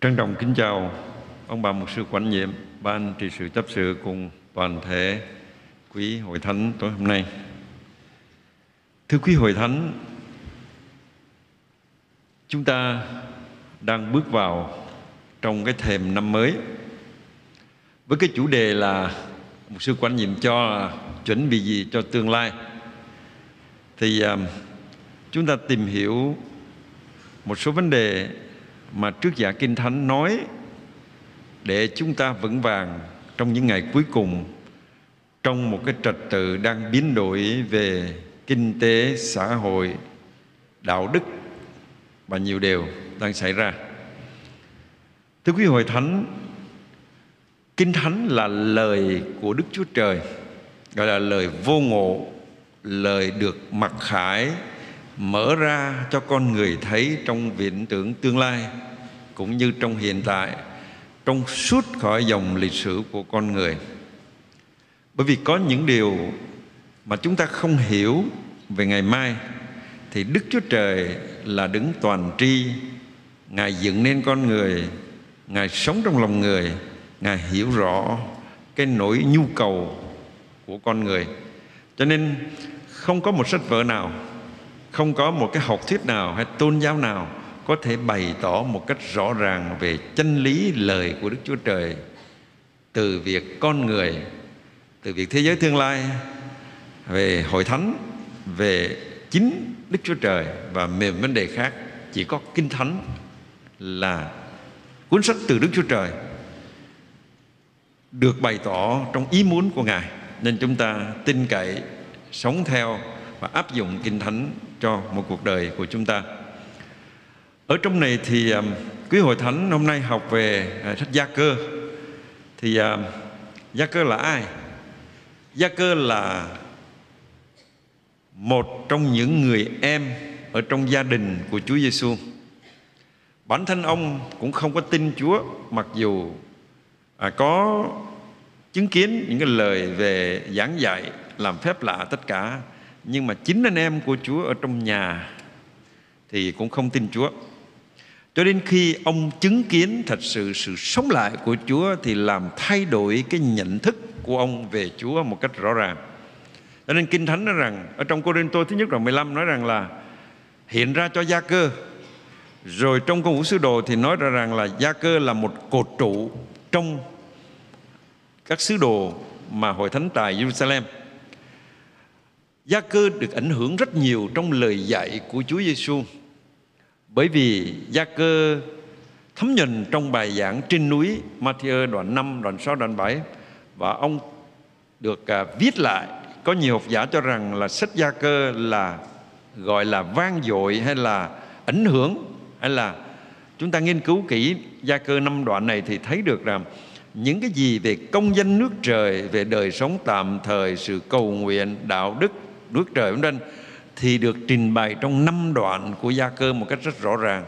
Trân trọng kính chào ông bà mục sư quản nhiệm, ban trị sự chấp sự cùng toàn thể quý hội thánh tối hôm nay. Thưa quý hội thánh, chúng ta đang bước vào trong cái thềm năm mới với cái chủ đề là mục sư quản nhiệm cho là chuẩn bị gì cho tương lai. Thì chúng ta tìm hiểu một số vấn đề mà trước giả Kinh Thánh nói để chúng ta vững vàng trong những ngày cuối cùng trong một cái trật tự đang biến đổi về kinh tế, xã hội, đạo đức và nhiều điều đang xảy ra. Thưa quý hội thánh, Kinh Thánh là lời của Đức Chúa Trời, gọi là lời vô ngộ, lời được mặc khải mở ra cho con người thấy trong viễn tưởng tương lai cũng như trong hiện tại, trong suốt khỏi dòng lịch sử của con người. Bởi vì có những điều mà chúng ta không hiểu về ngày mai thì Đức Chúa Trời là đấng toàn tri, Ngài dựng nên con người, Ngài sống trong lòng người, Ngài hiểu rõ cái nỗi nhu cầu của con người. Cho nên không có một sách vở nào, không có một cái học thuyết nào hay tôn giáo nào có thể bày tỏ một cách rõ ràng về chân lý lời của Đức Chúa Trời, từ việc con người, từ việc thế giới tương lai, về hội thánh, về chính Đức Chúa Trời và về vấn đề khác. Chỉ có Kinh Thánh là cuốn sách từ Đức Chúa Trời được bày tỏ trong ý muốn của Ngài, nên chúng ta tin cậy, sống theo và áp dụng Kinh Thánh cho một cuộc đời của chúng ta. Ở trong này thì quý hội thánh hôm nay học về sách Gia-cơ. Thì Gia-cơ là ai? Gia-cơ là một trong những người em ở trong gia đình của Chúa Giêsu. Bản thân ông cũng không có tin Chúa, mặc dù có chứng kiến những cái lời về giảng dạy, làm phép lạ tất cả, nhưng mà chính anh em của Chúa ở trong nhà thì cũng không tin Chúa. Cho đến khi ông chứng kiến thật sự sự sống lại của Chúa thì làm thay đổi cái nhận thức của ông về Chúa một cách rõ ràng. Cho nên Kinh Thánh nói rằng, ở trong Cô-rinh-tô thứ nhất đoạn 15 nói rằng là hiện ra cho Gia-cơ. Rồi trong Công vụ Sứ Đồ thì nói ra rằng là Gia-cơ là một cột trụ trong các sứ đồ mà hội thánh tại Jerusalem. Gia-cơ được ảnh hưởng rất nhiều trong lời dạy của Chúa Giêsu, bởi vì Gia-cơ thấm nhuần trong bài giảng trên núi Ma-thi-ơ đoạn 5, đoạn 6, đoạn 7, và ông được viết lại. Có nhiều học giả cho rằng là sách Gia-cơ là gọi là vang dội hay là ảnh hưởng, hay là chúng ta nghiên cứu kỹ Gia-cơ 5 đoạn này thì thấy được rằng những cái gì về công danh nước trời, về đời sống tạm thời, sự cầu nguyện, đạo đức, nước trời vân vân thì được trình bày trong 5 đoạn của Gia-cơ một cách rất rõ ràng.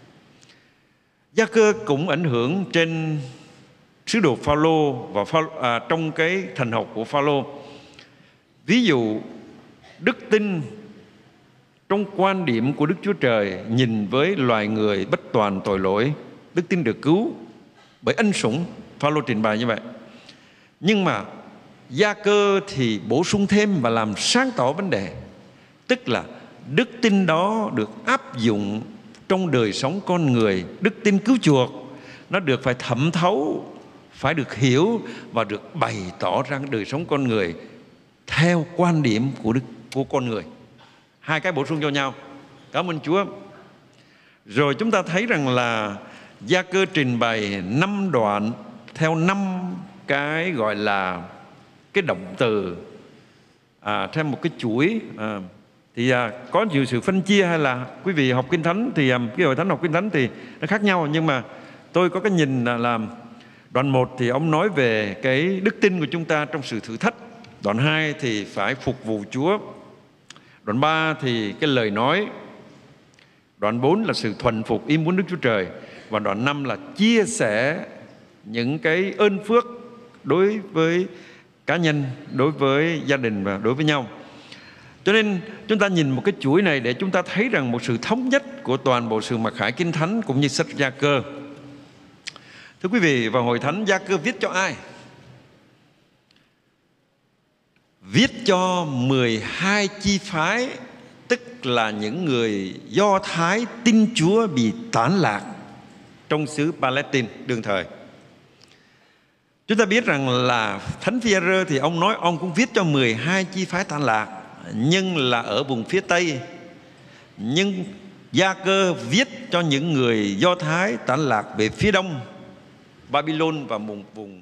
Gia-cơ cũng ảnh hưởng trên sứ đồ Phao-lô và trong cái thần học của Phao-lô. Ví dụ đức tin trong quan điểm của Đức Chúa Trời nhìn với loài người bất toàn tội lỗi, đức tin được cứu bởi ân sủng, Phao-lô trình bày như vậy. Nhưng mà Gia-cơ thì bổ sung thêm và làm sáng tỏ vấn đề, tức là đức tin đó được áp dụng trong đời sống con người. Đức tin cứu chuộc nó được phải thẩm thấu, phải được hiểu và được bày tỏ ra đời sống con người theo quan điểm của con người. Hai cái bổ sung cho nhau. Cảm ơn Chúa. Rồi chúng ta thấy rằng là Gia-cơ trình bày 5 đoạn theo 5 cái gọi là cái động từ theo một cái chuỗi. Thì có nhiều sự phân chia, hay là quý vị học Kinh Thánh thì cái hội thánh học Kinh Thánh thì nó khác nhau. Nhưng mà tôi có cái nhìn là đoạn 1 thì ông nói về cái đức tin của chúng ta trong sự thử thách. Đoạn 2 thì phải phục vụ Chúa. Đoạn 3 thì cái lời nói. Đoạn 4 là sự thuần phục ý muốn Đức Chúa Trời. Và đoạn 5 là chia sẻ những cái ơn phước đối với cá nhân, đối với gia đình và đối với nhau. Cho nên chúng ta nhìn một cái chuỗi này để chúng ta thấy rằng một sự thống nhất của toàn bộ sự mặc khải Kinh Thánh cũng như sách Gia-cơ. Thưa quý vị, vào Hội Thánh, Gia-cơ viết cho ai? Viết cho 12 chi phái, tức là những người Do Thái tin Chúa bị tản lạc trong xứ Palestine đương thời. Chúng ta biết rằng là Thánh Phi-e-rơ thì ông nói ông cũng viết cho 12 chi phái tản lạc, nhưng là ở vùng phía Tây. Nhưng Gia-cơ viết cho những người Do Thái tản lạc về phía Đông, Babylon và vùng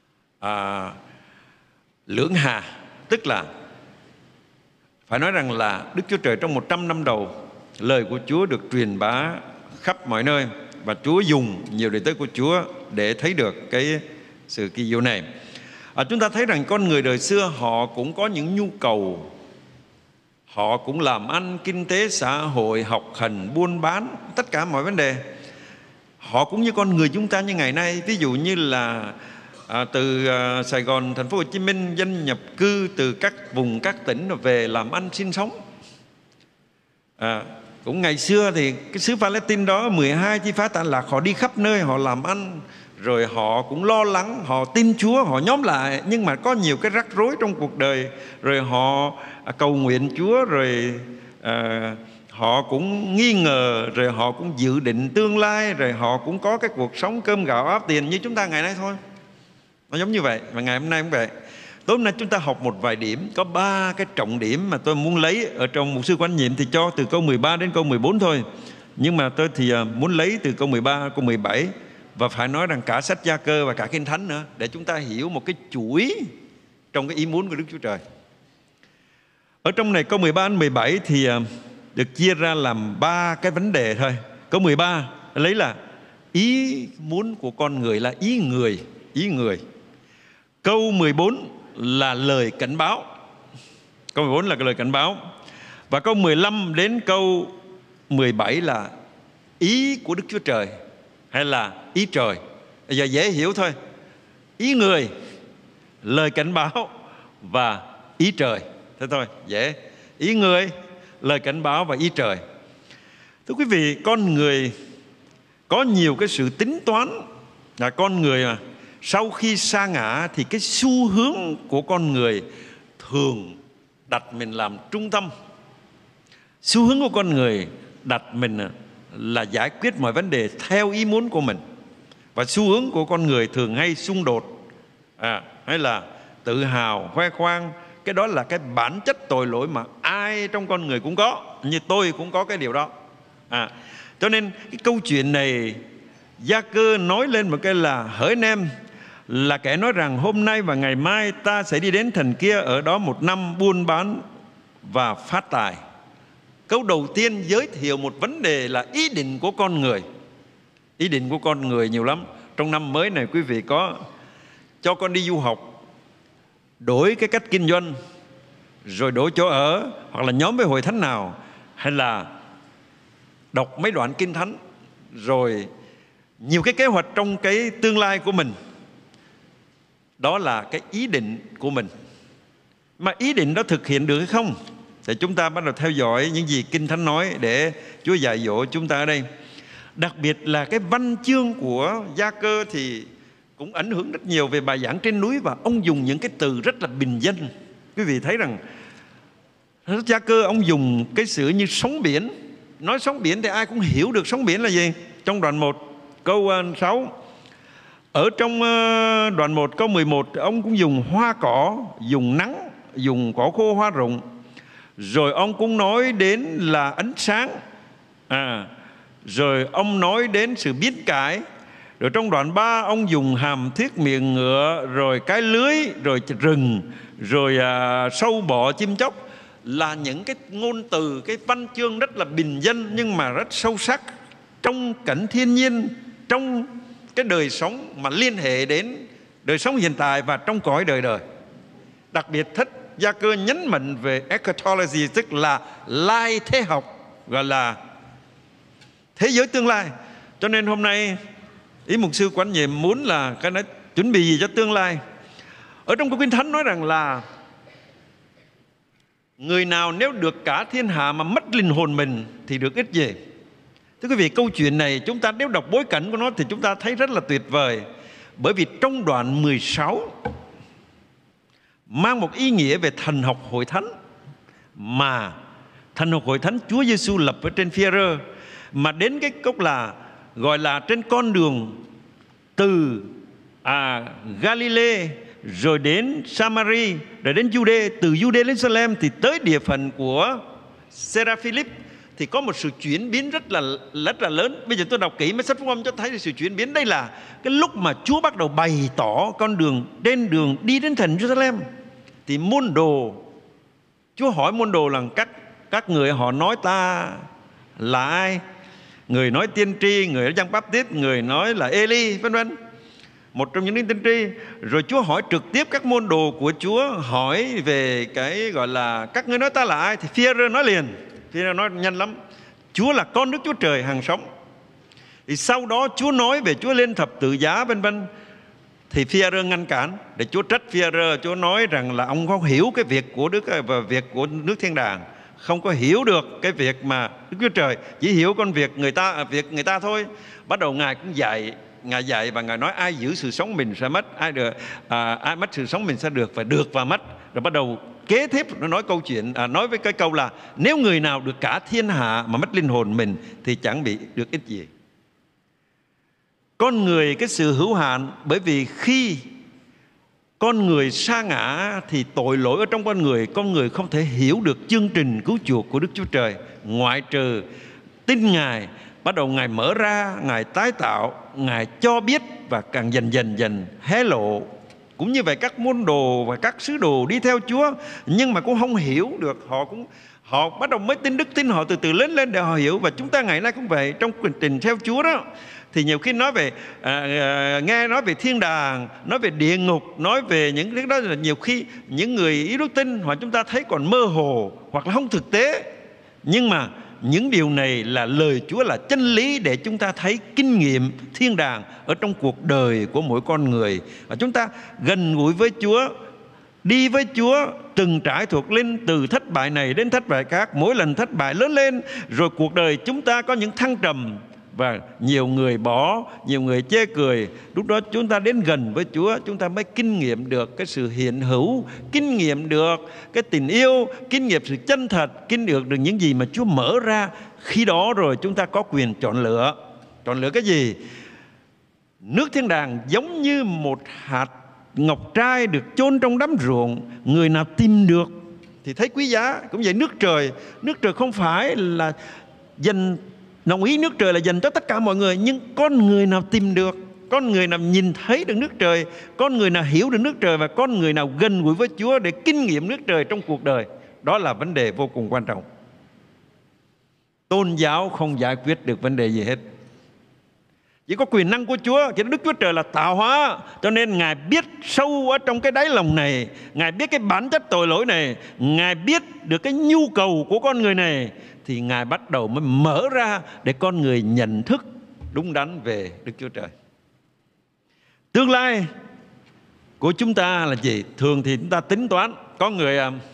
Lưỡng Hà. Tức là phải nói rằng là Đức Chúa Trời trong 100 năm đầu, lời của Chúa được truyền bá khắp mọi nơi, và Chúa dùng nhiều đệ tử của Chúa để thấy được cái sự kỳ diệu này. Chúng ta thấy rằng con người đời xưa họ cũng có những nhu cầu, họ cũng làm ăn, kinh tế, xã hội, học hành, buôn bán, tất cả mọi vấn đề. Họ cũng như con người chúng ta như ngày nay. Ví dụ như là từ Sài Gòn, thành phố Hồ Chí Minh dân nhập cư từ các vùng, các tỉnh về làm ăn sinh sống. Cũng ngày xưa thì cái xứ Palestine đó, 12 chi phái tản lạc, họ đi khắp nơi, họ làm ăn, rồi họ cũng lo lắng, họ tin Chúa, họ nhóm lại, nhưng mà có nhiều cái rắc rối trong cuộc đời, rồi họ cầu nguyện Chúa, rồi họ cũng nghi ngờ, rồi họ cũng dự định tương lai, rồi họ cũng có cái cuộc sống cơm gạo áo tiền như chúng ta ngày nay thôi. Nó giống như vậy, và ngày hôm nay cũng vậy. Tối hôm nay chúng ta học một vài điểm, có 3 cái trọng điểm mà tôi muốn lấy ở trong Mục sư Quán Nhiệm, thì cho từ câu 13 đến câu 14 thôi. Nhưng mà tôi thì muốn lấy từ câu 13, câu 17, và phải nói rằng cả sách Gia-cơ và cả Kinh Thánh nữa, để chúng ta hiểu một cái chuỗi trong cái ý muốn của Đức Chúa Trời. Ở trong này câu 13 đến 17 thì được chia ra làm 3 cái vấn đề thôi. Câu 13 lấy là ý muốn của con người, là ý người. Câu 14 là lời cảnh báo. Câu 14 là cái lời cảnh báo. Và câu 15 đến câu 17 là ý của Đức Chúa Trời, hay là ý trời. Bây giờ dễ hiểu thôi. Ý người, lời cảnh báo và ý trời. Thế thôi, dễ. Ý người, lời cảnh báo và ý trời. Thưa quý vị, con người có nhiều cái sự tính toán. Là con người mà sau khi sa ngã thì cái xu hướng của con người thường đặt mình làm trung tâm. Xu hướng của con người đặt mình là giải quyết mọi vấn đề theo ý muốn của mình. Và xu hướng của con người thường hay xung đột, hay là tự hào, khoe khoang. Cái đó là cái bản chất tội lỗi mà ai trong con người cũng có, như tôi cũng có cái điều đó. Cho nên cái câu chuyện này Gia-cơ nói lên một cái là: hỡi anh em, là kẻ nói rằng hôm nay và ngày mai ta sẽ đi đến thành kia, ở đó 1 năm buôn bán và phát tài. Câu đầu tiên giới thiệu một vấn đề là ý định của con người. Ý định của con người nhiều lắm. Trong năm mới này quý vị có cho con đi du học, đổi cái cách kinh doanh, rồi đổi chỗ ở, hoặc là nhóm với hội thánh nào, hay là đọc mấy đoạn kinh thánh, rồi nhiều cái kế hoạch trong cái tương lai của mình. Đó là cái ý định của mình. Mà ý định đó thực hiện được hay không, thì chúng ta bắt đầu theo dõi những gì Kinh Thánh nói để Chúa dạy dỗ chúng ta ở đây. Đặc biệt là cái văn chương của Gia-cơ thì cũng ảnh hưởng rất nhiều về bài giảng trên núi, và ông dùng những cái từ rất là bình dân. Quý vị thấy rằng Gia-cơ ông dùng cái sự như sóng biển. Nói sóng biển thì ai cũng hiểu được sóng biển là gì. Trong đoạn 1 câu 6, ở trong đoạn 1 câu 11, ông cũng dùng hoa cỏ, dùng nắng, dùng cỏ khô hoa rụng. Rồi ông cũng nói đến là ánh sáng, rồi ông nói đến sự biết cải. Rồi trong đoạn 3 ông dùng hàm thiết, miệng ngựa, rồi cái lưới, rồi rừng, rồi sâu bọ, chim chóc. Là những cái ngôn từ, cái văn chương rất là bình dân, nhưng mà rất sâu sắc trong cảnh thiên nhiên, trong cái đời sống mà liên hệ đến đời sống hiện tại và trong cõi đời đời. Đặc biệt Gia-cơ nhấn mạnh về eschatology, tức là lai thế học, gọi là thế giới tương lai. Cho nên hôm nay ý mục sư Quán Nhiệm muốn là cái nói chuẩn bị gì cho tương lai. Ở trong Kinh Thánh nói rằng là người nào nếu được cả thiên hạ mà mất linh hồn mình thì được ích gì? Thưa quý vị, câu chuyện này chúng ta nếu đọc bối cảnh của nó thì chúng ta thấy rất là tuyệt vời. Bởi vì trong đoạn 16 mang một ý nghĩa về thần học hội thánh, mà thần học hội thánh Chúa Giêsu lập ở trên Phi-e-rơ, mà đến cái cốc là gọi là trên con đường từ Galilee rồi đến Samari rồi đến Jude, từ Jude đến Salem thì tới địa phận của Sera-Philip, thì có một sự chuyển biến rất là lớn. Bây giờ tôi đọc kỹ mấy sách phúc âm cho thấy sự chuyển biến. Đây là cái lúc mà Chúa bắt đầu bày tỏ con đường, trên đường đi đến thành Jerusalem, thì môn đồ, Chúa hỏi môn đồ là các người họ nói ta là ai? Người nói tiên tri, người nói Giăng Báp-tít, người nói là Eli, vân vân, một trong những linh tiên tri. Rồi Chúa hỏi trực tiếp các môn đồ của Chúa, hỏi về cái gọi là các ngươi nói ta là ai? Thì Phi-e-rơ nói liền, Phi-e-rơ nói nhanh lắm: Chúa là con Đức Chúa Trời hằng sống. Thì sau đó Chúa nói về Chúa lên thập tự giá vân vân, thì Phi-e-rơ ngăn cản để Chúa trách Phi-e-rơ. Chúa nói rằng là ông không hiểu cái việc của Đức và việc của nước thiên đàng, không có hiểu được cái việc mà Đức Chúa Trời, chỉ hiểu con việc người ta thôi. Bắt đầu Ngài cũng dạy và Ngài nói ai giữ sự sống mình sẽ mất, ai mất sự sống mình sẽ được, và được và mất. Rồi bắt đầu kế tiếp nó nói câu chuyện, nói với cái câu là nếu người nào được cả thiên hạ mà mất linh hồn mình thì chẳng bị được ích gì. Con người cái sự hữu hạn, bởi vì khi con người sa ngã thì tội lỗi ở trong con người không thể hiểu được chương trình cứu chuộc của Đức Chúa Trời, ngoại trừ tin Ngài. Bắt đầu Ngài mở ra, Ngài tái tạo, Ngài cho biết và càng dần hé lộ. Cũng như vậy các môn đồ và các sứ đồ đi theo Chúa, nhưng mà cũng không hiểu được. Họ bắt đầu mới tin đức tin, họ từ từ lớn lên để họ hiểu. Và chúng ta ngày nay cũng vậy, trong quá trình theo Chúa đó, thì nhiều khi nói về nghe nói về thiên đàng, nói về địa ngục, nói về những cái đó là nhiều khi những người yếu đức tin hoặc chúng ta thấy còn mơ hồ hoặc là không thực tế. Nhưng mà những điều này là lời Chúa, là chân lý để chúng ta thấy kinh nghiệm thiên đàng ở trong cuộc đời của mỗi con người. Và chúng ta gần gũi với Chúa, đi với Chúa, từng trải thuộc linh, từ thất bại này đến thất bại khác, mỗi lần thất bại lớn lên, rồi cuộc đời chúng ta có những thăng trầm, và nhiều người bỏ, nhiều người chê cười. Lúc đó chúng ta đến gần với Chúa, chúng ta mới kinh nghiệm được cái sự hiện hữu, kinh nghiệm được cái tình yêu, kinh nghiệm sự chân thật, kinh nghiệm được những gì mà Chúa mở ra. Khi đó rồi chúng ta có quyền chọn lựa. Chọn lựa cái gì? Nước thiên đàng giống như một hạt ngọc trai được chôn trong đám ruộng, người nào tìm được thì thấy quý giá. Cũng vậy, nước trời không phải là dành, đồng ý nước trời là dành cho tất cả mọi người, nhưng con người nào tìm được, con người nào nhìn thấy được nước trời, con người nào hiểu được nước trời, và con người nào gần gũi với Chúa để kinh nghiệm nước trời trong cuộc đời, đó là vấn đề vô cùng quan trọng. Tôn giáo không giải quyết được vấn đề gì hết. Chỉ có quyền năng của Chúa. Chỉ Đức Chúa Trời là tạo hóa, cho nên Ngài biết sâu ở trong cái đáy lòng này, Ngài biết cái bản chất tội lỗi này, Ngài biết được cái nhu cầu của con người này, thì Ngài bắt đầu mới mở ra để con người nhận thức đúng đắn về Đức Chúa Trời. Tương lai của chúng ta là gì? Thường thì chúng ta tính toán. Có người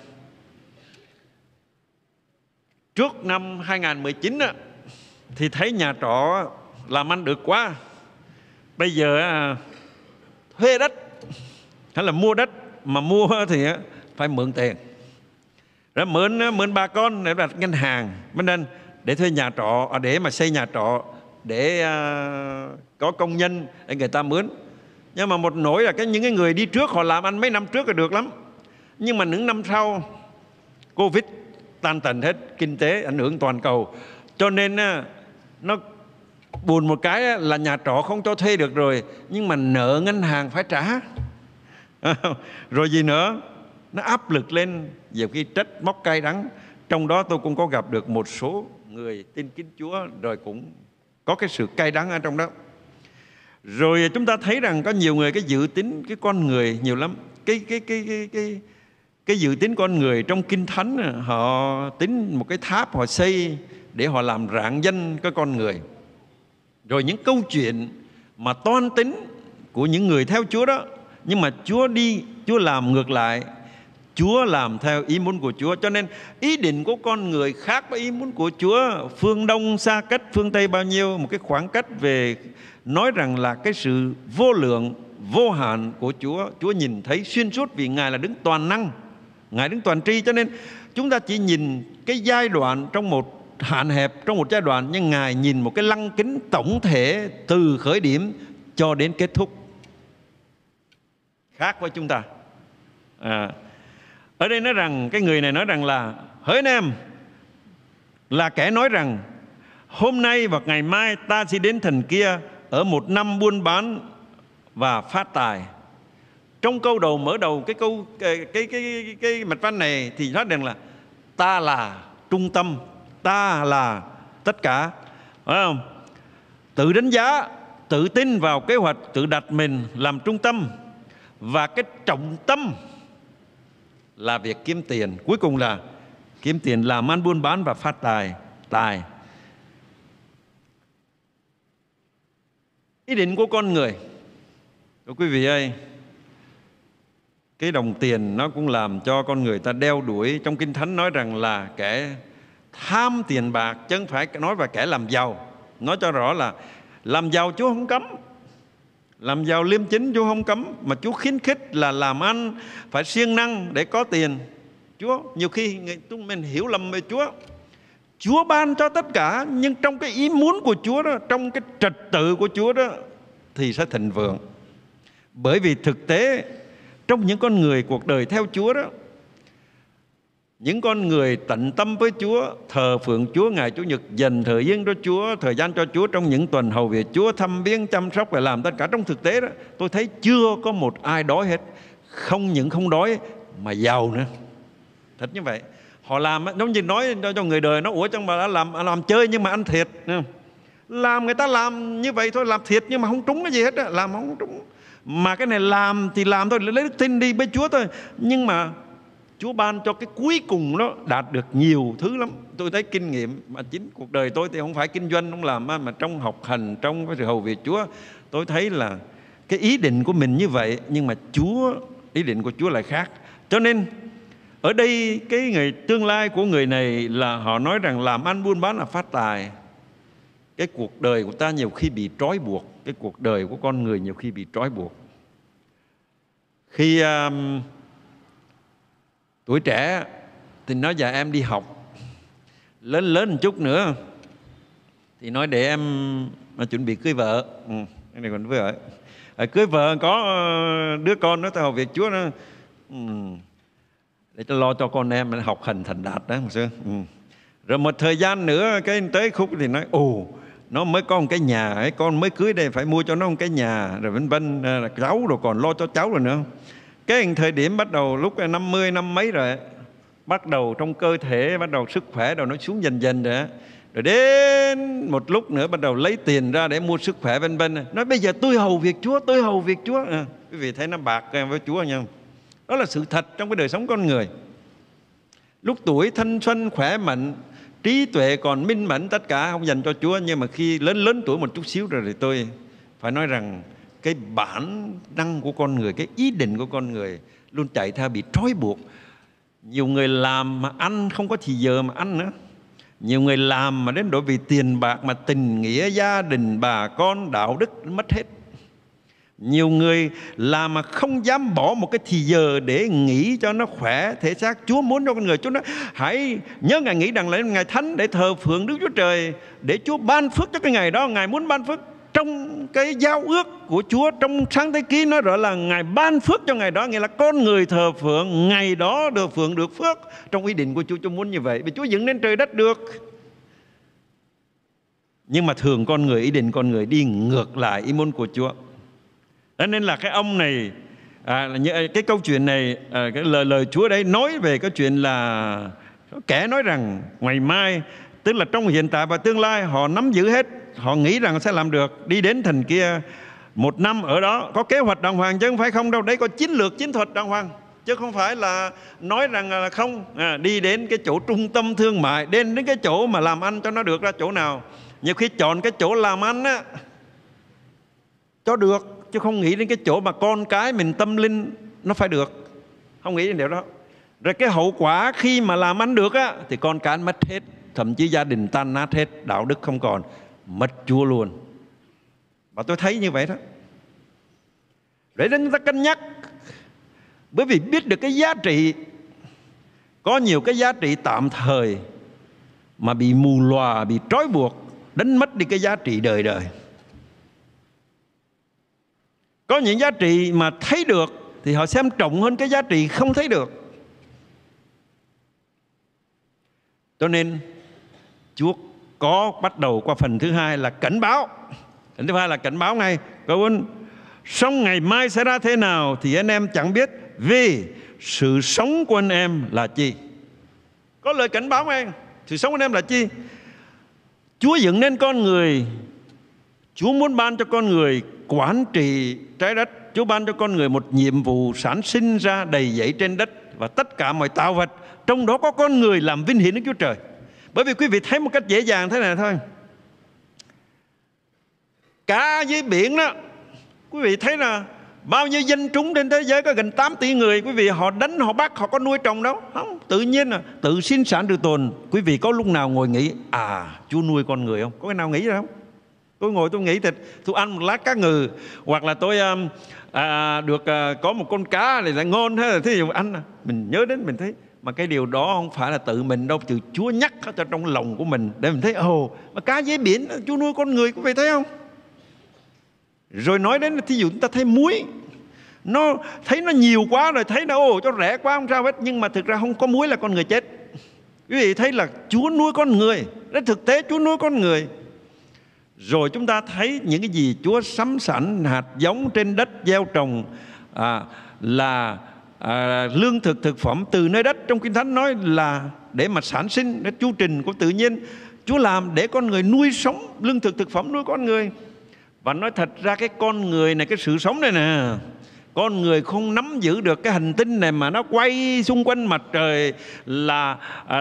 trước năm 2019 thì thấy nhà trọ làm ăn được quá, bây giờ thuê đất hay là mua đất, mà mua thì phải mượn tiền. Rồi mượn bà con để đặt ngân hàng, nên để thuê nhà trọ, để mà xây nhà trọ, để có công nhân để người ta mướn. Nhưng mà một nỗi là những cái người đi trước họ làm ăn mấy năm trước là được lắm, nhưng mà những năm sau Covid tan tành hết, kinh tế ảnh hưởng toàn cầu, cho nên nó buồn một cái là nhà trọ không cho thuê được rồi, nhưng mà nợ ngân hàng phải trả. Rồi gì nữa, nó áp lực lên, nhiều khi trách móc cay đắng. Trong đó tôi cũng có gặp được một số người tin kính Chúa, rồi cũng có cái sự cay đắng ở trong đó. Rồi chúng ta thấy rằng có nhiều người cái dự tính cái con người nhiều lắm. Cái dự tính con người trong Kinh Thánh, họ tính một cái tháp họ xây để họ làm rạng danh cái con người. Rồi những câu chuyện mà toan tính của những người theo Chúa đó, nhưng mà Chúa làm ngược lại. Chúa làm theo ý muốn của Chúa. Cho nên ý định của con người khác với ý muốn của Chúa. Phương Đông xa cách phương Tây bao nhiêu, một cái khoảng cách về nói rằng là cái sự vô lượng, vô hạn của Chúa. Chúa nhìn thấy xuyên suốt vì Ngài là đứng toàn năng, Ngài đứng toàn tri. Cho nên chúng ta chỉ nhìn cái giai đoạn trong một hạn hẹp, trong một giai đoạn, nhưng Ngài nhìn một cái lăng kính tổng thể từ khởi điểm cho đến kết thúc. Khác với chúng ta. Ở đây nói rằng, cái người này nói rằng là: hỡi anh em, là kẻ nói rằng hôm nay và ngày mai ta sẽ đến thành kia ở một năm buôn bán và phát tài. Trong câu đầu, mở đầu cái mạch văn này thì nói rằng là ta là trung tâm, ta là tất cả, phải không? Tự đánh giá, tự tin vào kế hoạch, tự đặt mình làm trung tâm, và cái trọng tâm là việc kiếm tiền. Cuối cùng là kiếm tiền, làm ăn buôn bán và phát tài. Ý định của con người, quý vị ơi, cái đồng tiền nó cũng làm cho con người ta đeo đuổi. Trong Kinh Thánh nói rằng là kẻ tham tiền bạc, chứ không phải nói về kẻ làm giàu. Nói cho rõ là làm giàu Chúa không cấm, làm giàu liêm chính Chúa không cấm, mà Chúa khuyến khích là làm ăn phải siêng năng để có tiền. Chúa nhiều khi mình hiểu lầm về Chúa. Chúa ban cho tất cả, nhưng trong cái ý muốn của Chúa đó, trong cái trật tự của Chúa đó thì sẽ thịnh vượng. Bởi vì thực tế trong những con người cuộc đời theo Chúa đó, những con người tận tâm với Chúa, thờ phượng Chúa ngày Chủ nhật, dành thời gian cho Chúa, thời gian cho Chúa trong những tuần hầu việc Chúa, thăm viếng chăm sóc và làm tất cả, trong thực tế đó tôi thấy chưa có một ai đói hết. Không những không đói mà giàu nữa. Thật như vậy. Họ làm giống như nói cho người đời nó: ủa chẳng mà đã làm chơi nhưng mà ăn thiệt. Làm người ta làm như vậy thôi, làm thiệt nhưng mà không trúng cái gì hết á, làm không trúng. Mà cái này làm thì làm thôi, lấy đức tin đi với Chúa thôi. Nhưng mà Chúa ban cho cái cuối cùng nó đạt được nhiều thứ lắm. Tôi thấy kinh nghiệm mà chính cuộc đời tôi thì không phải kinh doanh, không làm, mà trong học hành, trong cái sự hầu việc Chúa, tôi thấy là cái ý định của mình như vậy, nhưng mà Chúa, ý định của Chúa lại khác. Cho nên ở đây cái người tương lai của người này là họ nói rằng làm ăn buôn bán là phát tài. Cái cuộc đời của ta nhiều khi bị trói buộc, cái cuộc đời của con người nhiều khi bị trói buộc. Khi tuổi trẻ thì nói dạ em đi học, lớn một chút nữa thì nói để em chuẩn bị cưới vợ. Cái này còn với vợ. Cưới vợ có đứa con nó theo việc Chúa nó để cho lo cho con em học hành thành đạt đó một xưa. Rồi một thời gian nữa cái tới khúc thì nói nó mới có một cái nhà ấy, con mới cưới đây phải mua cho nó một cái nhà, rồi vân vân, cháu rồi còn lo cho cháu rồi nữa. Cái thời điểm bắt đầu lúc 50 năm mấy rồi, bắt đầu trong cơ thể bắt đầu sức khỏe đầu nó xuống dần dần rồi. Rồi đến một lúc nữa bắt đầu lấy tiền ra để mua sức khỏe vân vân. Nói bây giờ tôi hầu việc Chúa, tôi hầu việc Chúa. Quý vị thấy nó bạc với Chúa nha. Đó là sự thật trong cái đời sống con người. Lúc tuổi thanh xuân khỏe mạnh, trí tuệ còn minh mẫn, tất cả không dành cho Chúa. Nhưng mà khi lớn tuổi một chút xíu rồi thì tôi phải nói rằng cái bản năng của con người, cái ý định của con người luôn chạy theo, bị trói buộc. Nhiều người làm mà ăn không có thì giờ mà ăn nữa. Nhiều người làm mà đến đổi vì tiền bạc mà tình nghĩa, gia đình, bà con, đạo đức mất hết. Nhiều người làm mà không dám bỏ một cái thì giờ để nghỉ cho nó khỏe thể xác. Chúa muốn cho con người, Chúa nói hãy nhớ ngày nghỉ đặng là ngày thánh để thờ phượng Đức Chúa Trời, để Chúa ban phước cho cái ngày đó. Ngài muốn ban phước trong cái giao ước của Chúa, trong Sáng Thế Ký nói rõ là Ngài ban phước cho ngày đó, nghĩa là con người thờ phượng ngày đó được phượng được phước. Trong ý định của Chúa, Chúa muốn như vậy, vì Chúa dựng nên trời đất được. Nhưng mà thường con người, ý định con người đi ngược lại ý muốn của Chúa. Đó nên là cái ông này, cái câu chuyện này, cái lời Chúa đấy nói về cái chuyện là kẻ nói rằng ngày mai, tức là trong hiện tại và tương lai họ nắm giữ hết. Họ nghĩ rằng sẽ làm được, đi đến thành kia một năm ở đó, có kế hoạch đàng hoàng chứ không phải không đâu. Đấy có chiến lược, chiến thuật đàng hoàng, chứ không phải là nói rằng là không. Đi đến cái chỗ trung tâm thương mại, đến cái chỗ mà làm ăn cho nó được ra chỗ nào. Nhiều khi chọn cái chỗ làm ăn á cho được, chứ không nghĩ đến cái chỗ mà con cái mình tâm linh nó phải được. Không nghĩ đến điều đó. Rồi cái hậu quả khi mà làm ăn được á, thì con cái mất hết, thậm chí gia đình tan nát hết, đạo đức không còn, mất Chúa luôn. Và tôi thấy như vậy đó. Để chúng ta cân nhắc, bởi vì biết được cái giá trị, có nhiều cái giá trị tạm thời mà bị mù lòa, bị trói buộc, đánh mất đi cái giá trị đời đời. Có những giá trị mà thấy được thì họ xem trọng hơn cái giá trị không thấy được. Cho nên Chúa có bắt đầu qua phần thứ hai là cảnh báo. Phần thứ hai là cảnh báo ngay. Câu 4: xong ngày mai sẽ ra thế nào thì anh em chẳng biết, vì sự sống của anh em là chi. Có lời cảnh báo ngay. Sự sống của anh em là chi? Chúa dựng nên con người, Chúa muốn ban cho con người quản trị trái đất. Chúa ban cho con người một nhiệm vụ sản sinh ra đầy dẫy trên đất và tất cả mọi tạo vật, trong đó có con người làm vinh hiển Đức Chúa Trời. Bởi vì quý vị thấy một cách dễ dàng thế này thôi, cá dưới biển đó, quý vị thấy là bao nhiêu dân chúng trên thế giới, có gần 8 tỷ người. Quý vị, họ đánh, họ bắt, họ có nuôi trồng đâu? Không, tự nhiên là tự sinh sản tự tồn. Quý vị có lúc nào ngồi nghĩ Chúa nuôi con người không? Có cái nào nghĩ ra không? Tôi ngồi tôi nghĩ tôi ăn một lát cá ngừ, hoặc là tôi có một con cá này lại ngon thế, thế gì ăn, mình nhớ đến, mình thấy mà cái điều đó không phải là tự mình đâu, từ Chúa nhắc ở trong lòng của mình để mình thấy mà cá dưới biển Chúa nuôi con người, quý vị thấy không? Rồi nói đến thí dụ chúng ta thấy muối, nó thấy nó nhiều quá rồi, thấy nó cho rẻ quá không sao hết, nhưng mà thực ra không có muối là con người chết. Quý vị thấy là Chúa nuôi con người, đó thực tế Chúa nuôi con người. Rồi chúng ta thấy những cái gì Chúa sắm sẵn hạt giống trên đất gieo trồng, là lương thực thực phẩm từ nơi đất. Trong Kinh Thánh nói là để mà sản sinh, để chu trình của tự nhiên Chúa làm để con người nuôi sống, lương thực thực phẩm nuôi con người. Và nói thật ra cái con người này, cái sự sống này nè, con người không nắm giữ được cái hành tinh này mà nó quay xung quanh mặt trời là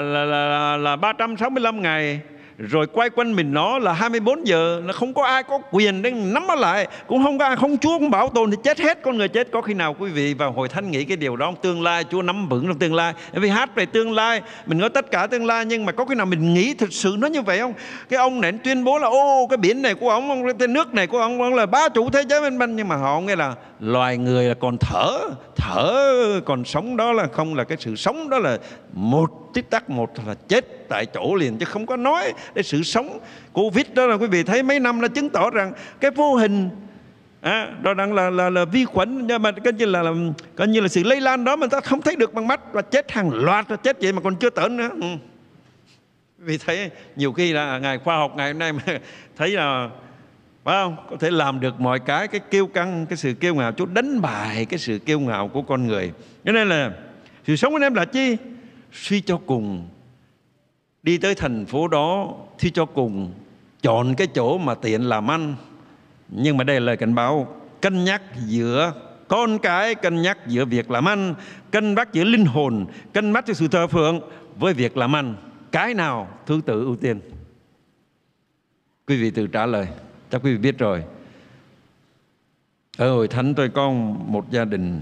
365 ngày, rồi quay quanh mình nó là 24 giờ, là không có ai có quyền để nắm nó lại, cũng không có ai, không Chúa cũng bảo tồn thì chết hết, con người chết. Có khi nào quý vị vào hội thánh nghĩ cái điều đó? Tương lai Chúa nắm vững trong tương lai, vì hát về tương lai, mình nói tất cả tương lai, nhưng mà có khi nào mình nghĩ thực sự nó như vậy không? Cái ông này tuyên bố là cái biển này của ông, cái nước này của ông là bá chủ thế giới bên bên, nhưng mà họ nghe là loài người là còn thở còn sống, đó là không là cái sự sống, đó là một tích tắc, một là chết tại chỗ liền, chứ không có nói để sự sống. Covid đó là quý vị thấy mấy năm nó chứng tỏ rằng cái vô hình đó đang là vi khuẩn, nhưng mà coi như là sự lây lan đó mà ta không thấy được bằng mắt, và chết hàng loạt, chết vậy mà còn chưa tởn nữa. Vì thấy nhiều khi là ngài khoa học ngày hôm nay mà thấy là phải không, có thể làm được mọi cái kiêu căng, cái sự kiêu ngạo. Chúa đánh bại cái sự kiêu ngạo của con người. Cho nên là sự sống của em là chi? Suy cho cùng đi tới thành phố đó, suy cho cùng chọn cái chỗ mà tiện làm ăn. Nhưng mà đây là lời cảnh báo, cân nhắc giữa con cái, cân nhắc giữa việc làm ăn, cân nhắc giữa linh hồn, cân nhắc cho sự thờ phượng với việc làm ăn. Cái nào thứ tự ưu tiên? Quý vị tự trả lời, chắc quý vị biết rồi. Ở hội thánh tôi có một gia đình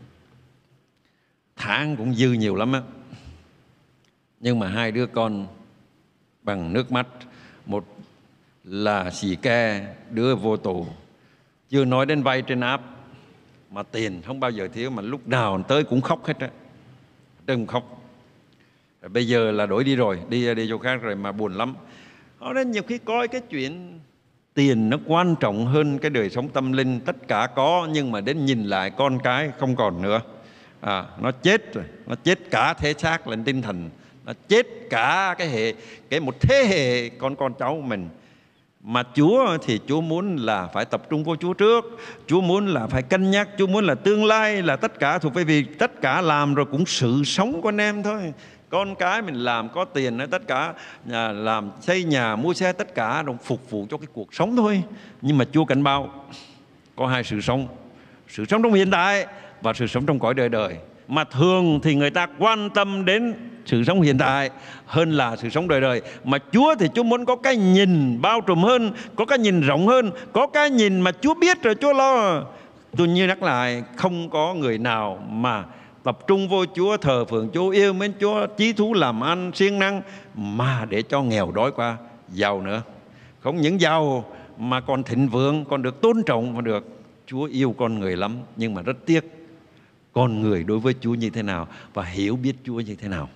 tháng cũng dư nhiều lắm á, nhưng mà 2 đứa con bằng nước mắt, một là xì ke, đứa vô tù, chưa nói đến vay trên app, mà tiền không bao giờ thiếu, mà lúc nào tới cũng khóc hết á, đừng khóc. Rồi bây giờ là đổi đi rồi, đi chỗ khác rồi mà buồn lắm. Đó nên nhiều khi coi cái chuyện tiền nó quan trọng hơn cái đời sống tâm linh. Tất cả có, nhưng mà đến nhìn lại con cái không còn nữa. Nó chết rồi, nó chết cả thể xác lẫn tinh thần, nó chết cả cái một thế hệ con cháu của mình. Mà Chúa thì Chúa muốn là phải tập trung vô Chúa trước, Chúa muốn là phải cân nhắc, Chúa muốn là tương lai là tất cả thuộc về, vì tất cả làm rồi cũng sự sống của anh em thôi. Con cái mình làm có tiền, tất cả làm xây nhà, mua xe, tất cả đồng phục vụ cho cái cuộc sống thôi. Nhưng mà Chúa cảnh báo có 2 sự sống: sự sống trong hiện tại và sự sống trong cõi đời đời. Mà thường thì người ta quan tâm đến sự sống hiện tại hơn là sự sống đời đời. Mà Chúa thì Chúa muốn có cái nhìn bao trùm hơn, có cái nhìn rộng hơn, có cái nhìn mà Chúa biết rồi Chúa lo. Tôi như nhắc lại, không có người nào mà tập trung vô Chúa, thờ phượng Chúa, yêu mến Chúa, chí thú làm ăn, siêng năng, mà để cho nghèo đói qua giàu nữa. Không những giàu mà còn thịnh vượng, còn được tôn trọng, còn được. Chúa yêu con người lắm, nhưng mà rất tiếc con người đối với Chúa như thế nào và hiểu biết Chúa như thế nào.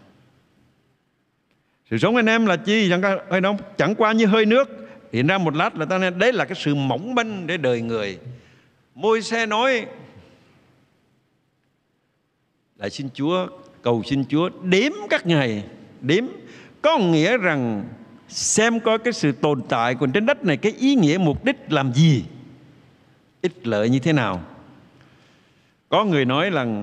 Sự sống anh em là chi? Chẳng qua như hơi nước hiện ra một lát là ta nên đấy là cái sự mỏng manh để đời người. Môi-se nói lại xin Chúa, cầu xin Chúa đếm các ngày, đếm có nghĩa rằng xem coi cái sự tồn tại của trên đất này, cái ý nghĩa mục đích làm gì, ích lợi như thế nào. Có người nói rằng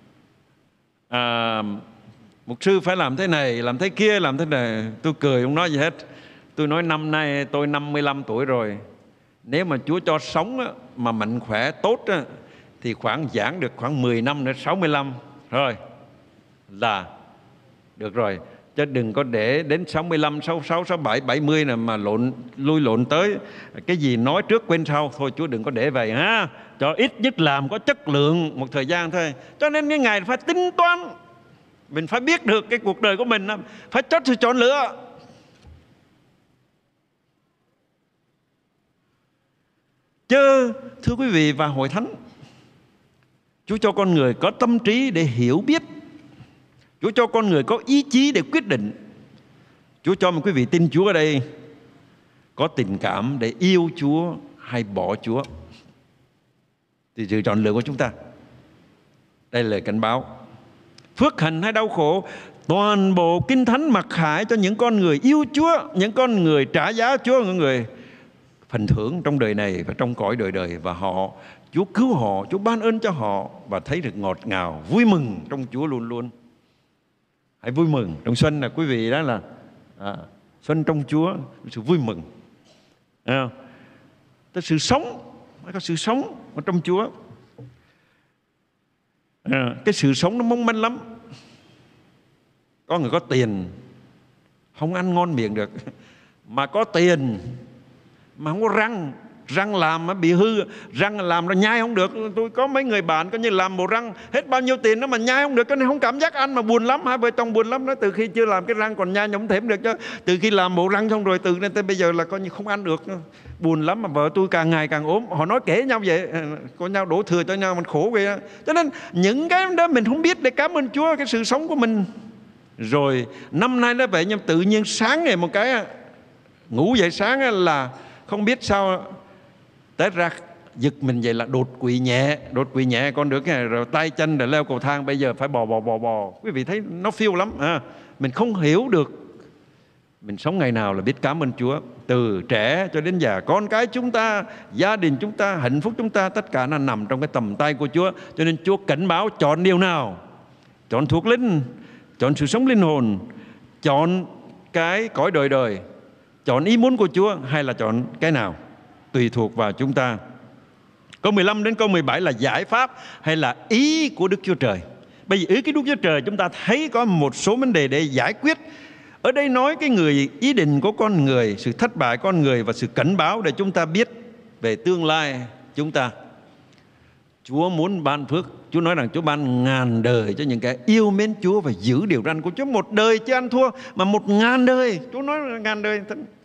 mục sư phải làm thế này, làm thế kia, làm thế này. Tôi cười không nói gì hết. Tôi nói năm nay tôi 55 tuổi rồi. Nếu mà Chúa cho sống mà mạnh khỏe tốt thì khoảng giảng được khoảng 10 năm nữa, 65 rồi là được rồi. Chứ đừng có để đến 65, 66, 67, 70 này mà lui lộn tới. Cái gì nói trước quên sau. Thôi Chúa đừng có để vậy ha. Cho ít nhất làm có chất lượng một thời gian thôi. Cho nên cái ngày phải tính toán. Mình phải biết được cái cuộc đời của mình, phải cho sự chọn lựa. Chứ thưa quý vị và hội thánh, Chúa cho con người có tâm trí để hiểu biết. Chúa cho con người có ý chí để quyết định. Chúa cho quý vị tin Chúa ở đây có tình cảm để yêu Chúa hay bỏ Chúa, thì sự chọn lựa của chúng ta. Đây là lời cảnh báo. Phước hạnh hay đau khổ, toàn bộ Kinh Thánh mặc khải cho những con người yêu Chúa, những con người trả giá Chúa, những người phần thưởng trong đời này và trong cõi đời đời. Và Chúa cứu họ, Chúa ban ơn cho họ và thấy được ngọt ngào, vui mừng trong Chúa luôn luôn. Hãy vui mừng trong xuân là quý vị, đó là xuân trong Chúa, sự vui mừng. Cái sự sống, phải có sự sống ở trong Chúa. Cái sự sống nó mong manh lắm. Có người có tiền không ăn ngon miệng được, mà có tiền mà không có răng làm mà bị hư, răng làm nó nhai không được. Tôi có mấy người bạn coi như làm bộ răng hết bao nhiêu tiền đó mà nhai không được, cho nên không cảm giác ăn mà buồn lắm. Hai vợ chồng buồn lắm đó, từ khi chưa làm cái răng còn nhai nhổng thèm được, chứ từ khi làm bộ răng xong rồi từ nên tới bây giờ là coi như không ăn được, buồn lắm. Mà vợ tôi càng ngày càng ốm, họ nói kể nhau vậy, có nhau đổ thừa cho nhau, mình khổ vậy. Cho nên những cái đó mình không biết để cảm ơn Chúa cái sự sống của mình. Rồi năm nay nó vậy, nhưng tự nhiên sáng ngày một cái ngủ dậy sáng là không biết sao Tết ra giật mình vậy là đột quỵ nhẹ con được cái rồi tay chân rồi leo cầu thang, bây giờ phải bò. Quý vị thấy nó phiêu lắm. Mình không hiểu được. Mình sống ngày nào là biết cảm ơn Chúa. Từ trẻ cho đến già, con cái chúng ta, gia đình chúng ta, hạnh phúc chúng ta, tất cả nó nằm trong cái tầm tay của Chúa. Cho nên Chúa cảnh báo chọn điều nào? Chọn thuộc linh, chọn sự sống linh hồn, chọn cái cõi đời đời, chọn ý muốn của Chúa, hay là chọn cái nào? Tùy thuộc vào chúng ta. Câu 15 đến câu 17 là giải pháp hay là ý của Đức Chúa Trời. Bây giờ ý cái Đức Chúa Trời chúng ta thấy có một số vấn đề để giải quyết. Ở đây nói cái người, ý định của con người, sự thất bại con người và sự cảnh báo để chúng ta biết về tương lai chúng ta. Chúa muốn ban phước. Chúa nói rằng Chúa ban ngàn đời cho những kẻ yêu mến Chúa và giữ điều răn của Chúa. Một đời chứ ăn thua, mà 1000 đời. Chúa nói là 1000 đời.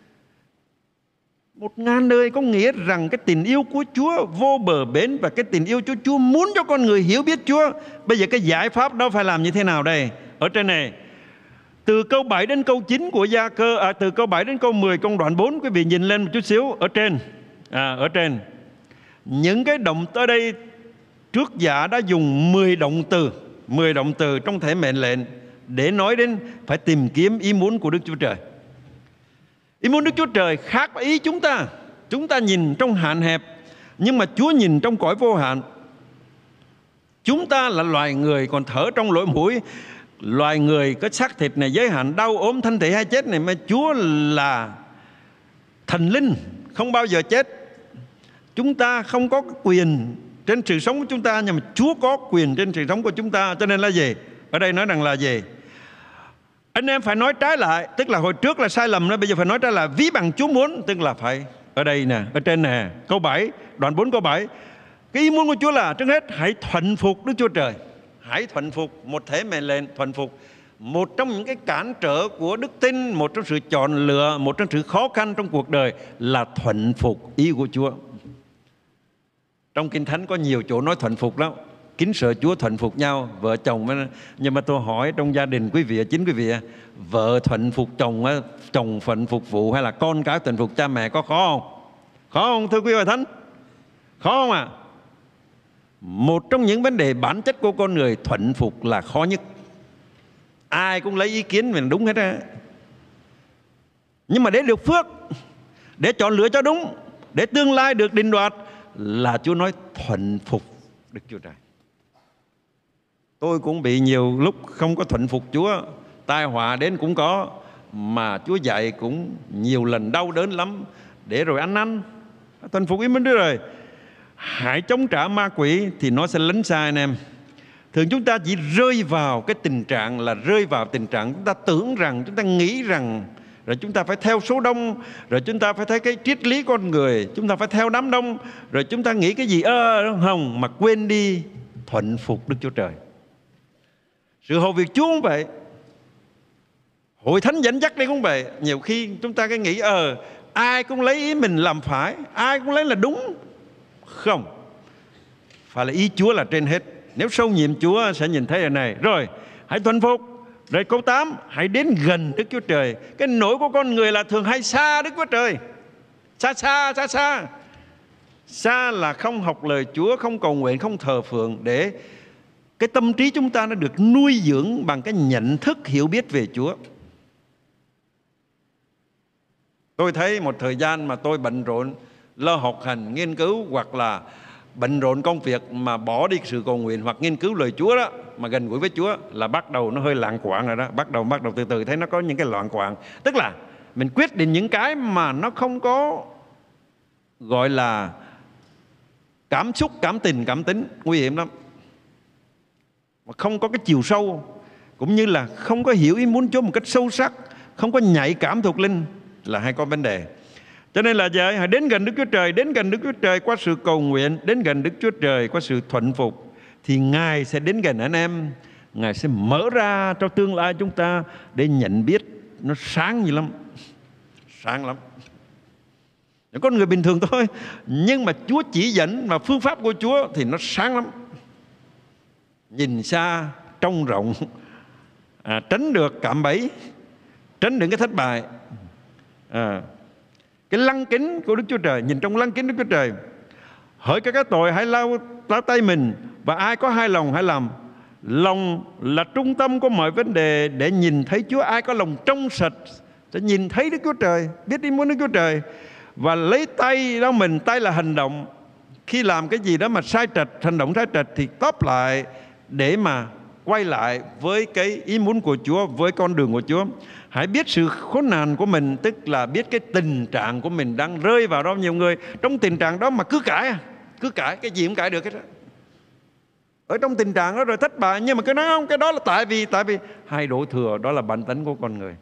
1000 đời có nghĩa rằng cái tình yêu của Chúa vô bờ bến, và cái tình yêu Chúa muốn cho con người hiểu biết Chúa. Bây giờ cái giải pháp đó phải làm như thế nào đây? Ở trên này, từ câu 7 đến câu 9 của Gia Cơ, từ câu 7 đến câu 10 công đoạn 4, quý vị nhìn lên một chút xíu ở trên. Ở trên những cái động tới đây, trước giả đã dùng 10 động từ trong thể mệnh lệnh để nói đến phải tìm kiếm ý muốn của Đức Chúa Trời. Ý muốn Đức Chúa Trời khác với ý chúng ta. Chúng ta nhìn trong hạn hẹp, nhưng mà Chúa nhìn trong cõi vô hạn. Chúng ta là loài người còn thở trong lỗ mũi, loài người có xác thịt này giới hạn, đau ốm thân thể hay chết này, mà Chúa là thần linh không bao giờ chết. Chúng ta không có quyền trên sự sống của chúng ta, nhưng mà Chúa có quyền trên sự sống của chúng ta. Cho nên là gì? Ở đây nói rằng là gì? Anh em phải nói trái lại, tức là hồi trước là sai lầm đó, bây giờ phải nói trái lại, ví bằng Chúa muốn, tức là phải ở đây nè, ở trên nè, câu 7, đoạn 4 câu 7. Cái ý muốn của Chúa là trước hết hãy thuận phục Đức Chúa Trời. hãy thuần phục. Một thế mệnh lệnh thuần phục. Một trong những cái cản trở của đức tin, một trong sự chọn lựa, một trong sự khó khăn trong cuộc đời là thuần phục ý của Chúa. Trong Kinh Thánh có nhiều chỗ nói thuần phục lắm. Kính sợ Chúa, thuần phục nhau, vợ chồng. Nhưng mà tôi hỏi trong gia đình quý vị, chính quý vị, vợ thuần phục chồng, chồng thuần phục vụ, hay là con cái thuần phục cha mẹ, có khó không? Khó không thưa quý vị thánh? Khó không ạ? Một trong những vấn đề bản chất của con người, thuần phục là khó nhất. Ai cũng lấy ý kiến mình đúng hết á. Nhưng mà để được phước, để chọn lựa cho đúng, để tương lai được định đoạt, là Chúa nói thuần phục Đức Chúa Trời. Tôi cũng bị nhiều lúc không có thuần phục Chúa, tai họa đến cũng có, mà Chúa dạy cũng nhiều lần đau đớn lắm. Để rồi ăn thuần phục ý mình đưa rồi. Hãy chống trả ma quỷ thì nó sẽ lấn xa anh em. Thường chúng ta chỉ rơi vào cái tình trạng là rơi vào tình trạng chúng ta tưởng rằng, chúng ta nghĩ rằng rồi chúng ta phải theo số đông, rồi chúng ta phải thấy cái triết lý con người, chúng ta phải theo đám đông, rồi chúng ta nghĩ cái gì không, mà quên đi thuần phục Đức Chúa Trời. Sự hầu việc Chúa cũng vậy, hội thánh dẫn dắt đi cũng vậy. Nhiều khi chúng ta cái nghĩ ai cũng lấy ý mình làm phải, ai cũng lấy là đúng. Không, phải là ý Chúa là trên hết. Nếu sâu nhiệm Chúa sẽ nhìn thấy điều này. Rồi, hãy thuần phục. Rồi câu 8, hãy đến gần Đức Chúa Trời. Cái nỗi của con người là thường hay xa Đức Chúa Trời. Xa. Xa là không học lời Chúa, không cầu nguyện, không thờ phượng, để cái tâm trí chúng ta nó được nuôi dưỡng bằng cái nhận thức hiểu biết về Chúa. Tôi thấy một thời gian mà tôi bận rộn lo học hành, nghiên cứu, hoặc là bận rộn công việc mà bỏ đi sự cầu nguyện hoặc nghiên cứu lời Chúa đó, mà gần gũi với Chúa, là bắt đầu nó hơi loạn quạng rồi đó. Bắt đầu từ từ thấy nó có những cái loạn quạng. Tức là mình quyết định những cái mà nó không có gọi là cảm xúc, cảm tình, cảm tính, nguy hiểm lắm. Mà không có cái chiều sâu, cũng như là không có hiểu ý muốn Chúa một cách sâu sắc, không có nhạy cảm thuộc linh, là hay có vấn đề. Cho nên là vậy, hãy đến gần Đức Chúa Trời. Đến gần Đức Chúa Trời qua sự cầu nguyện, đến gần Đức Chúa Trời qua sự thuần phục, thì Ngài sẽ đến gần anh em. Ngài sẽ mở ra cho tương lai chúng ta để nhận biết. Nó sáng như lắm, sáng lắm. Những con người bình thường thôi, nhưng mà Chúa chỉ dẫn và phương pháp của Chúa thì nó sáng lắm. Nhìn xa, trông rộng, tránh được cạm bẫy, tránh được cái thất bại. Cái lăng kính của Đức Chúa Trời, nhìn trong lăng kính Đức Chúa Trời. Hỡi các cái tội hãy lau tay mình, và ai có hai lòng hãy làm. Lòng là trung tâm của mọi vấn đề để nhìn thấy Chúa. Ai có lòng trong sạch sẽ nhìn thấy Đức Chúa Trời, biết ý muốn Đức Chúa Trời. Và lấy tay đó mình, tay là hành động. Khi làm cái gì đó mà sai trật, hành động sai trật, thì tóm lại để mà quay lại với cái ý muốn của Chúa, với con đường của Chúa. Hãy biết sự khốn nạn của mình, tức là biết cái tình trạng của mình đang rơi vào đó. Nhiều người trong tình trạng đó mà cứ cãi, cái gì cũng cãi được hết đó. Ở trong tình trạng đó rồi thất bại, nhưng mà cứ nói không, cái đó là tại vì hay đổ thừa. Đó là bản tính của con người,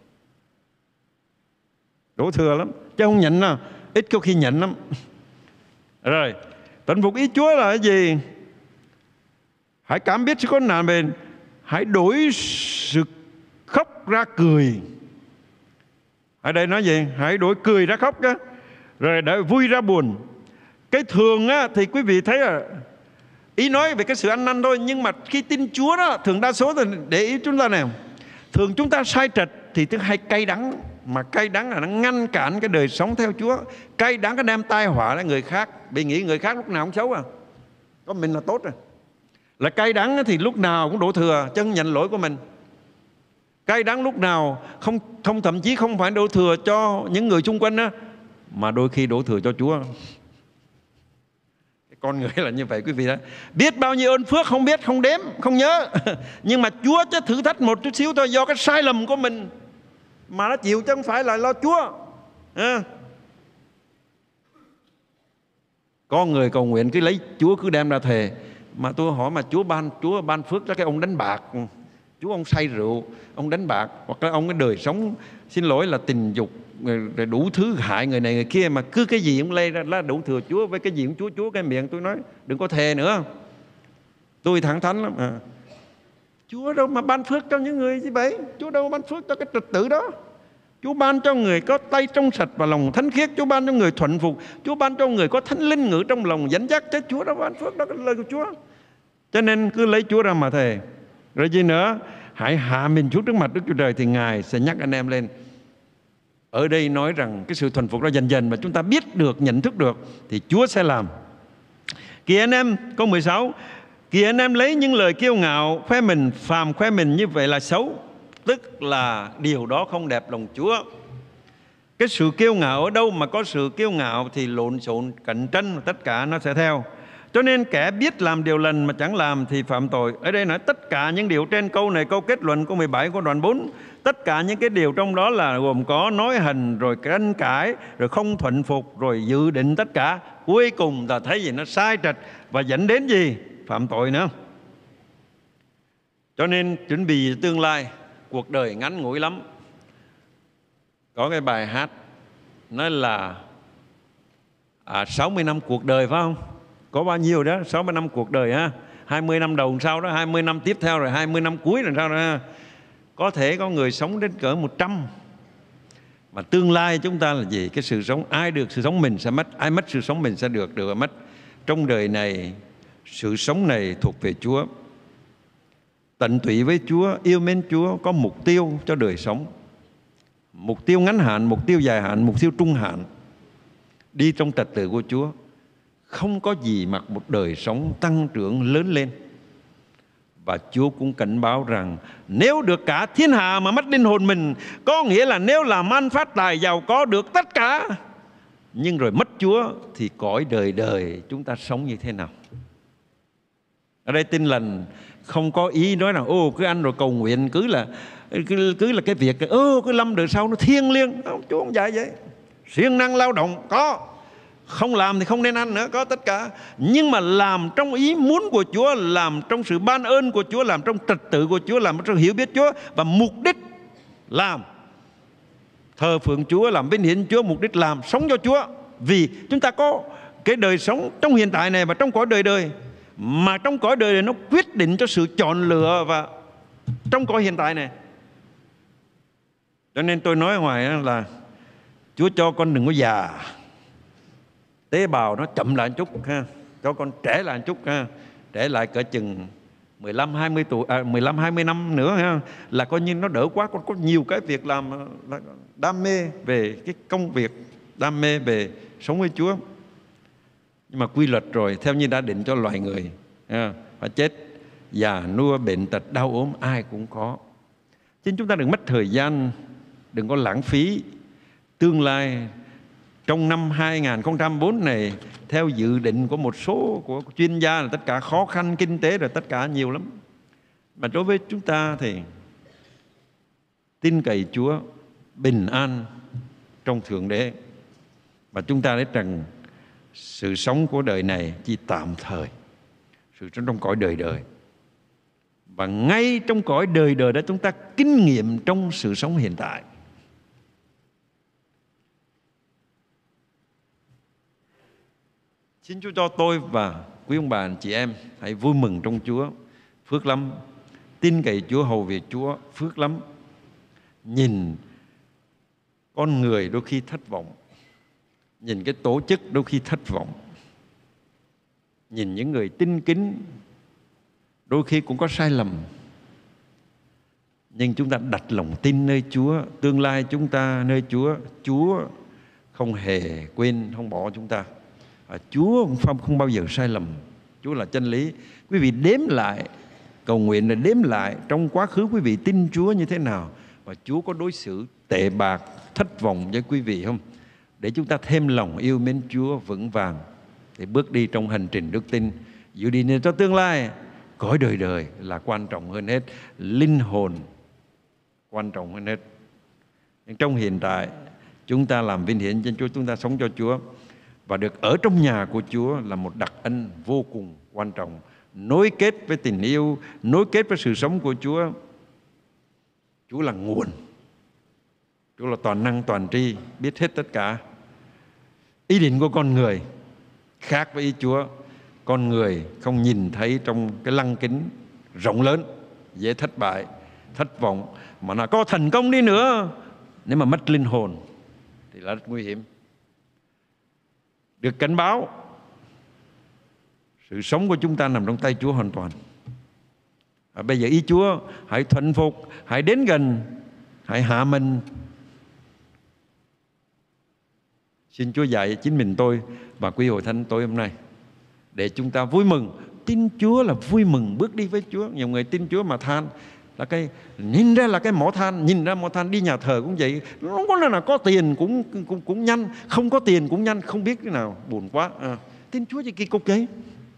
đổ thừa lắm, chứ không nhận nào. Ít có khi nhận lắm. Rồi, thuần phục ý Chúa là cái gì? Hãy cảm biết sự khốn nạn mình, hãy đổi sự khóc ra cười. Ở đây nói gì? Hãy đổi cười ra khóc đó. Rồi để vui ra buồn. Cái thường á, thì quý vị thấy là ý nói về cái sự ăn năn thôi. Nhưng mà khi tin Chúa đó, thường đa số thì để ý chúng ta này, thường chúng ta sai trật thì thứ hay cay đắng. Mà cay đắng là nó ngăn cản cái đời sống theo Chúa. Cay đắng nó đem tai họa đến người khác, vì nghĩ người khác lúc nào cũng xấu có mình là tốt rồi. Là cay đắng thì lúc nào cũng đổ thừa, chứ không nhận lỗi của mình. Cay đắng lúc nào không thậm chí không phải đổ thừa cho những người xung quanh đó, mà đôi khi đổ thừa cho Chúa. Con người là như vậy quý vị đó. Biết bao nhiêu ơn phước không biết, không đếm, không nhớ. Nhưng mà Chúa chứ thử thách một chút xíu thôi, do cái sai lầm của mình mà nó chịu, chứ không phải là lo Chúa. Có người cầu nguyện cứ lấy Chúa cứ đem ra thề. Mà tôi hỏi mà Chúa ban phước cho cái ông đánh bạc, Chúa ông say rượu, ông đánh bạc, hoặc là ông cái đời sống xin lỗi là tình dục, rồi đủ thứ hại người này người kia, mà cứ cái gì cũng lây ra là đủ thừa Chúa, với cái gì cũng Chúa cái miệng. Tôi nói đừng có thề nữa, tôi thẳng thắn lắm. Chúa đâu mà ban phước cho những người như vậy. Chúa đâu ban phước cho cái trật tự đó. Chúa ban cho người có tay trong sạch và lòng thánh khiết. Chúa ban cho người thuận phục. Chúa ban cho người có thánh linh ngự trong lòng dẫn dắt. Chứ Chúa đâu ban phước, đó là lời của Chúa. Cho nên cứ lấy Chúa ra mà thề. Rồi gì nữa? Hãy hạ mình xuống trước mặt Đức Chúa Trời thì Ngài sẽ nhắc anh em lên. Ở đây nói rằng cái sự thuần phục đó dần dần mà chúng ta biết được, nhận thức được thì Chúa sẽ làm. Kìa anh em, câu 16, kìa anh em lấy những lời kiêu ngạo khoe mình, phàm khoe mình như vậy là xấu, tức là điều đó không đẹp lòng Chúa. Cái sự kiêu ngạo ở đâu mà có sự kiêu ngạo thì lộn xộn, cạnh tranh, tất cả nó sẽ theo. Cho nên kẻ biết làm điều lành mà chẳng làm thì phạm tội. Ở đây nói tất cả những điều trên câu này, câu kết luận câu 17 của đoạn 4, tất cả những cái điều trong đó là gồm có nói hành, rồi tranh cãi, rồi không thuận phục, rồi dự định tất cả. Cuối cùng ta thấy gì nó sai trật và dẫn đến gì? Phạm tội nữa. Cho nên chuẩn bị tương lai, cuộc đời ngắn ngủi lắm. Có cái bài hát nói là 60 năm cuộc đời phải không? Có bao nhiêu đó, 60 năm cuộc đời ha. 20 năm đầu sau đó, 20 năm tiếp theo, rồi 20 năm cuối là sao đó. Có thể có người sống đến cỡ 100. Mà tương lai chúng ta là gì? Cái sự sống, ai được sự sống mình sẽ mất, ai mất sự sống mình sẽ được mất. Trong đời này, sự sống này thuộc về Chúa. Tận tụy với Chúa, yêu mến Chúa, có mục tiêu cho đời sống. Mục tiêu ngắn hạn, mục tiêu dài hạn, mục tiêu trung hạn. Đi trong trật tự của Chúa. Không có gì mà một đời sống tăng trưởng lớn lên. Và Chúa cũng cảnh báo rằng nếu được cả thiên hạ mà mất linh hồn mình, có nghĩa là nếu làm ăn phát tài giàu có được tất cả, nhưng rồi mất Chúa thì cõi đời đời chúng ta sống như thế nào? Ở đây Tin Lành không có ý nói rằng cứ ăn rồi cầu nguyện cứ là cái việc cái lâm đời sau nó thiêng liêng. Không, Chúa không dạy vậy. Siêng năng lao động có, không làm thì không nên ăn nữa, có tất cả. Nhưng mà làm trong ý muốn của Chúa, làm trong sự ban ơn của Chúa, làm trong trật tự của Chúa, làm trong hiểu biết Chúa, và mục đích làm thờ phượng Chúa, làm vinh hiển Chúa, mục đích làm sống cho Chúa. Vì chúng ta có cái đời sống trong hiện tại này và trong cõi đời đời, mà trong cõi đời này nó quyết định cho sự chọn lựa và trong cõi hiện tại này. Cho nên tôi nói ngoài là Chúa cho con đừng có già, tế bào nó chậm lại một chút ha, cho con trẻ lại một chút ha, trẻ lại cỡ chừng 15-20 tuổi, 15-20 năm nữa ha, là coi như nó đỡ quá. Con có nhiều cái việc làm, đam mê về cái công việc, đam mê về sống với Chúa. Nhưng mà quy luật rồi, theo như đã định cho loài người, phải chết, già nua, bệnh tật, đau ốm ai cũng có. Chứ chúng ta đừng mất thời gian, đừng có lãng phí tương lai. Trong năm 2004 này, theo dự định của một số của chuyên gia là tất cả khó khăn kinh tế rồi tất cả nhiều lắm. Mà đối với chúng ta thì tin cậy Chúa, bình an trong Thượng Đế. Và chúng ta biết rằng sự sống của đời này chỉ tạm thời, sự sống trong cõi đời đời. Và ngay trong cõi đời đời đó chúng ta kinh nghiệm trong sự sống hiện tại. Xin Chúa cho tôi và quý ông bà anh chị em hãy vui mừng trong Chúa, phước lắm. Tin cậy Chúa, hầu việc Chúa, phước lắm. Nhìn con người đôi khi thất vọng, nhìn cái tổ chức đôi khi thất vọng, nhìn những người tin kính đôi khi cũng có sai lầm. Nhưng chúng ta đặt lòng tin nơi Chúa, tương lai chúng ta nơi Chúa. Chúa không hề quên, không bỏ chúng ta. Chúa không bao giờ sai lầm. Chúa là chân lý. Quý vị đếm lại, cầu nguyện là đếm lại trong quá khứ quý vị tin Chúa như thế nào, và Chúa có đối xử tệ bạc, thất vọng với quý vị không? Để chúng ta thêm lòng yêu mến Chúa vững vàng để bước đi trong hành trình đức tin, dự định cho tương lai. Cõi đời đời là quan trọng hơn hết, linh hồn quan trọng hơn hết. Nhưng trong hiện tại chúng ta làm vinh hiển cho Chúa, chúng ta sống cho Chúa, và được ở trong nhà của Chúa là một đặc ân vô cùng quan trọng, nối kết với tình yêu, nối kết với sự sống của Chúa. Chúa là nguồn, Chúa là toàn năng toàn tri, biết hết tất cả. Ý định của con người khác với ý Chúa. Con người không nhìn thấy trong cái lăng kính rộng lớn dễ thất bại, thất vọng. Mà nó có thành công đi nữa, nếu mà mất linh hồn thì là rất nguy hiểm. Được cảnh báo, sự sống của chúng ta nằm trong tay Chúa hoàn toàn. Bây giờ ý Chúa, hãy thuận phục, hãy đến gần, hãy hạ mình. Xin Chúa dạy chính mình tôi và quý hội thánh tối hôm nay, để chúng ta vui mừng. Tin Chúa là vui mừng bước đi với Chúa. Nhiều người tin Chúa mà than là cái, nhìn ra là cái mỏ than, nhìn ra mỏ than. Đi nhà thờ cũng vậy, nó không có là có tiền cũng nhanh, không có tiền cũng nhanh, không biết cái nào, buồn quá. Tin Chúa gì kỳ cục vậy?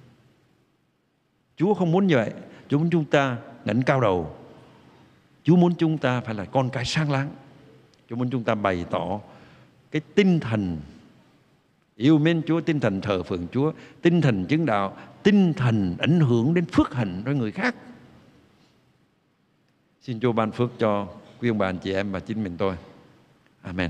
Chúa không muốn như vậy. Chúa muốn chúng ta ngẩng cao đầu. Chúa muốn chúng ta phải là con cái sáng láng. Chúa muốn chúng ta bày tỏ cái tinh thần yêu mến Chúa, tinh thần thờ phượng Chúa, tinh thần chứng đạo, tinh thần ảnh hưởng đến phước hạnh cho người khác. Xin Chúa ban phước cho quý ông bà anh chị em và chính mình tôi. Amen.